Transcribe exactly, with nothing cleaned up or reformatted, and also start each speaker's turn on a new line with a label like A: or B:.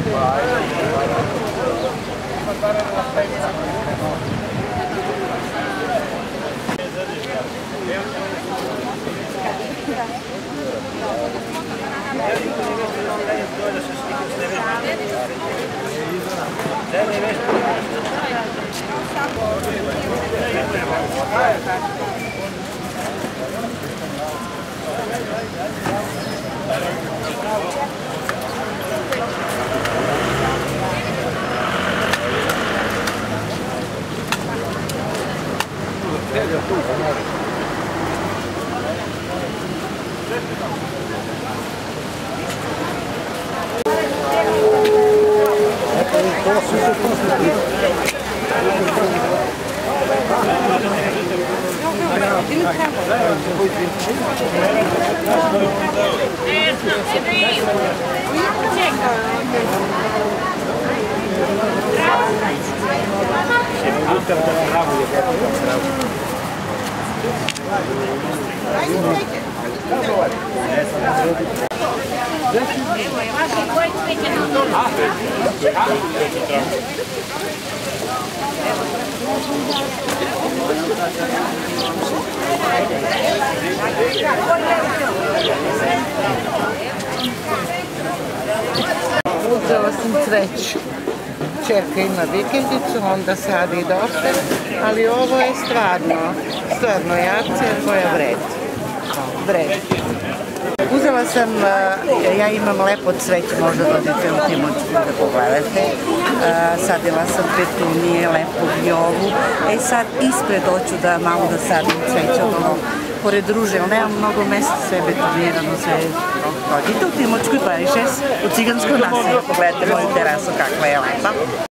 A: Uzela sam cveće. Čerka ima vikendicu, onda sadi dosta, ali ovo je stvarno, stvarno je akcija koja vredi. Vredi. Uzela sam, ja imam lepo cveće, možda dođete u Timočku da pogledate. Sadila sam petunije, lepu viovu. E sad ispred hoću da malo da sadim cveće od ono, pored ruže, ali nemam mnogo mesta, sve betonirano, sve. Dođite u Timočku i Parišes, u cigansko naselje, pogledajte moju terasu kakva je lepa.